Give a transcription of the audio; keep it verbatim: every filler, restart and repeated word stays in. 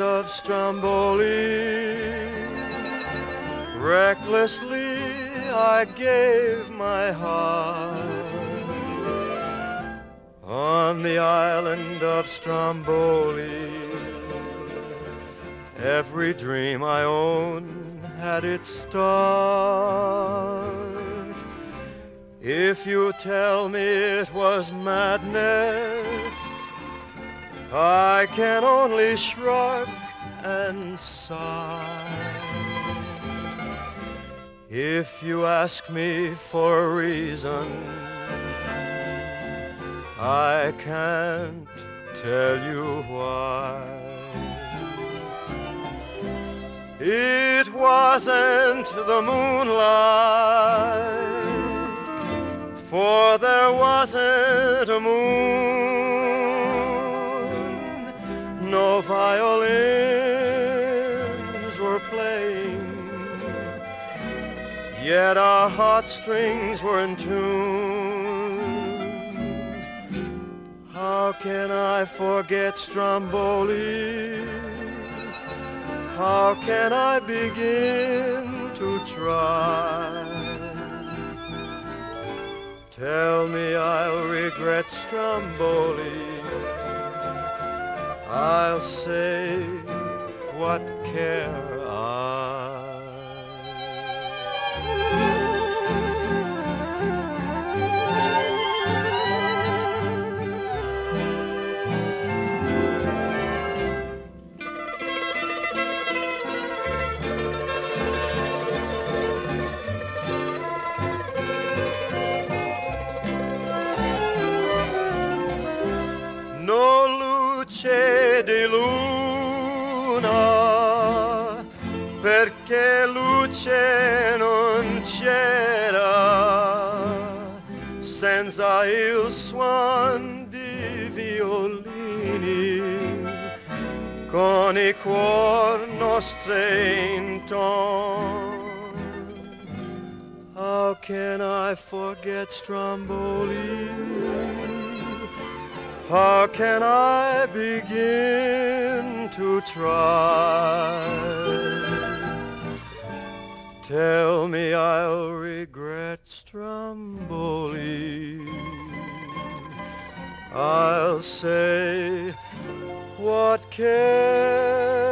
of Stromboli. Recklessly I gave my heart on the island of Stromboli. Every dream I own had its start. If you tell me it was madness, I can only shrug and sigh. If you ask me for a reason, I can't tell you why. It wasn't the moonlight, for there wasn't a moon. No violins were playing, yet our heartstrings were in tune. How can I forget Stromboli? How can I begin to try? Tell me I'll regret Stromboli. I'll say, what care I? Di luna, perché luce non c'era senza il suon di violini, con i cuor nostri intorno. How can I forget Stromboli? How can I begin to try? Tell me I'll regret Stromboli. I'll say, what care